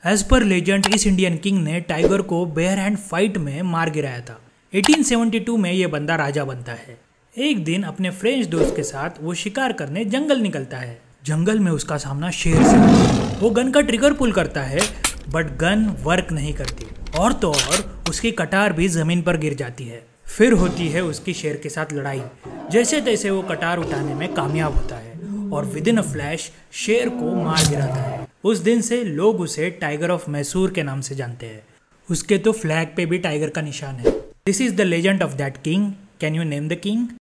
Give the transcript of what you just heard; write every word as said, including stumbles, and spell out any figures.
As पर legend इस Indian king ने टाइगर को बेयर हैंड फाइट में मार गिराया था। अठारह सौ बहत्तर में ये बंदा राजा बनता है। एक दिन अपने फ्रेंच दोस्त के साथ वो शिकार करने जंगल निकलता है। जंगल में उसका सामना शेर से होता है। वो गन का ट्रिगर पुल करता है बट गन वर्क नहीं करती और तो और उसकी कटार भी जमीन पर गिर जाती है। फिर होती है उसकी शेर के साथ लड़ाई। जैसे तैसे वो कटार उठाने में कामयाब होता है और विद इन अ फ्लैश शेर को मार गिराता है। उस दिन से लोग उसे टाइगर ऑफ मैसूर के नाम से जानते हैं। उसके तो फ्लैग पे भी टाइगर का निशान है। This is the legend of that king. Can you name the king?